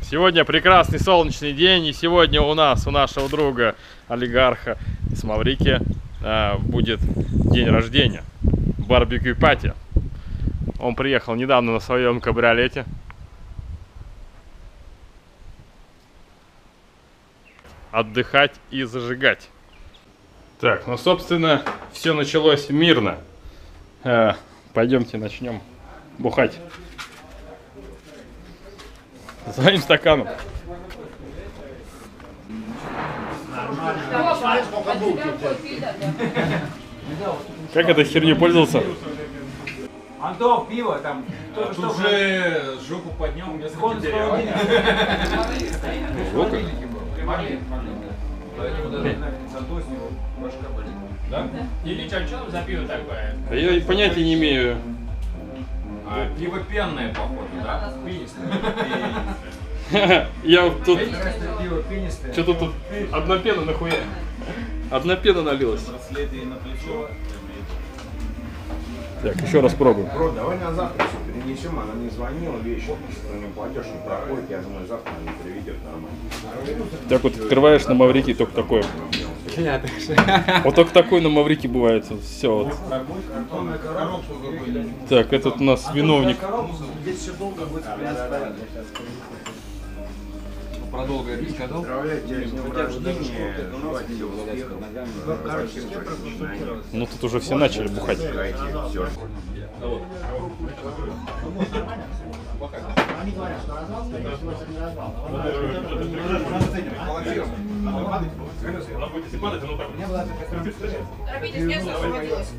Сегодня прекрасный солнечный день, и сегодня у нашего друга, олигарха из Маврикии, будет день рождения, барбекю-пати. Он приехал недавно на своем кабриолете. Отдыхать и зажигать. Так, ну собственно, все началось мирно. Пойдемте начнем бухать. Своим стаканом. Как этой херней пользоваться? Антон, пиво там. Тут уже жопу поднял, мне да? Ильич, а что за пиво такое? Я понятия не имею. Пиво пенное, походу, да? Пенистое. Я тут... Пиво пенистое. Что-то тут одна пена нахуя? Одна пена налилась. Так, еще раз пробуем. Бро, давай на завтра все перенесем, она не звонила вечером, что не платеж не проходит, я думаю, завтра она приведет нормально. Так вот открываешь на Маврикии только такое. Вот только такой на Маврикии бывает. Все вот. Так, этот у нас виновник. Здесь все долго будет Про долгое ты сказал? Поздравляю тебя с днем рождения, желаю тебе успехов. Ну тут уже все начали бухать. Все. Торопитесь, место освободилось.